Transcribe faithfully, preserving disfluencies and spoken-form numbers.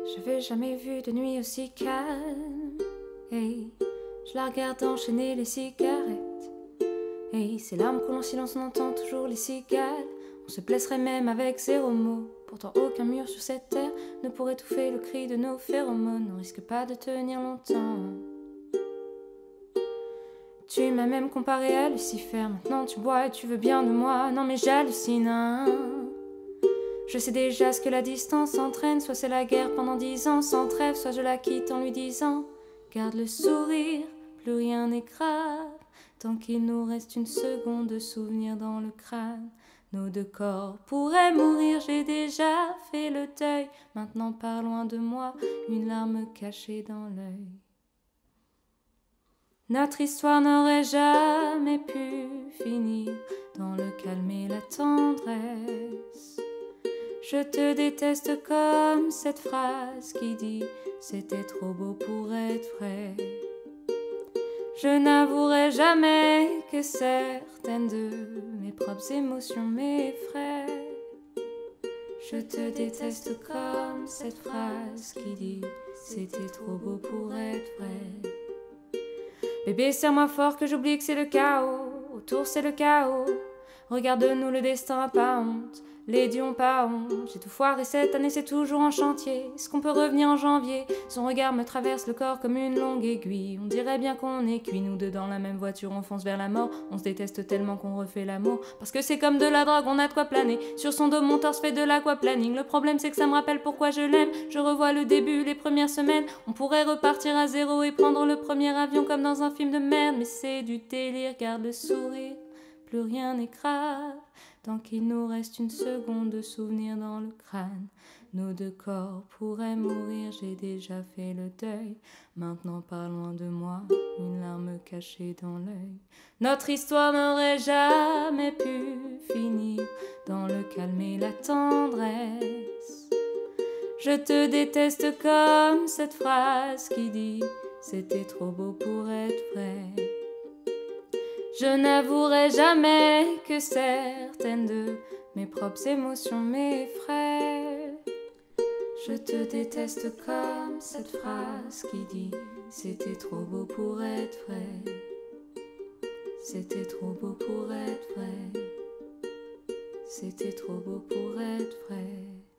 J'avais jamais vu de nuit aussi calme. Hey, je la regarde enchaîner les cigarettes. Hey, ces larmes coulent en silence, on entend toujours les cigales. On se blesserait même avec zéro mot. Pourtant aucun mur sur cette terre ne pourrait étouffer le cri de nos phéromones. On risque pas de tenir longtemps. Tu m'as même comparé à Lucifer. Maintenant tu bois et tu veux bien de moi. Non mais j'hallucine, hein. Je sais déjà ce que la distance entraîne. Soit c'est la guerre pendant dix ans sans trêve, soit je la quitte en lui disant: garde le sourire, plus rien n'est grave, tant qu'il nous reste une seconde de souvenir dans le crâne. Nos deux corps pourraient mourir, j'ai déjà fait le deuil. Maintenant pars loin de moi, une larme cachée dans l'œil. Notre histoire n'aurait jamais pu finir dans le calme et la tendresse. Je te déteste comme cette phrase qui dit: c'était trop beau pour être vrai. Je n'avouerai jamais que certaines de mes propres émotions m'effraient. Je te déteste comme cette phrase qui dit: c'était trop beau pour être vrai. Bébé, serre-moi fort que j'oublie que c'est le chaos. Autour c'est le chaos. Regarde-nous, le destin a pas honte. Les dieux ont pas honte. J'ai tout foiré cette année, c'est toujours en chantier. Est-ce qu'on peut revenir en janvier? Son regard me traverse le corps comme une longue aiguille. On dirait bien qu'on est cuits, nous deux dans la même voiture, on fonce vers la mort. On se déteste tellement qu'on refait l'amour. Parce que c'est comme de la drogue, on a de quoi planer. Sur son dos, mon torse fait de l'aquaplaning. Le problème c'est que ça me rappelle pourquoi je l'aime. Je revois le début, les premières semaines. On pourrait repartir à zéro et prendre le premier avion comme dans un film de merde. Mais c'est du délire, garde le sourire, plus rien n'est grave, tant qu'il nous reste une seconde de souvenir dans le crâne. Nos deux corps pourraient mourir, j'ai déjà fait le deuil. Maintenant pas loin de moi, une larme cachée dans l'œil. Notre histoire n'aurait jamais pu finir dans le calme et la tendresse. Je te déteste comme cette phrase qui dit: c'était trop beau pour être vrai. Je n'avouerai jamais que certaines de mes propres émotions m'effraient. Je te déteste comme cette phrase qui dit: c'était trop beau pour être vrai. C'était trop beau pour être vrai. C'était trop beau pour être vrai.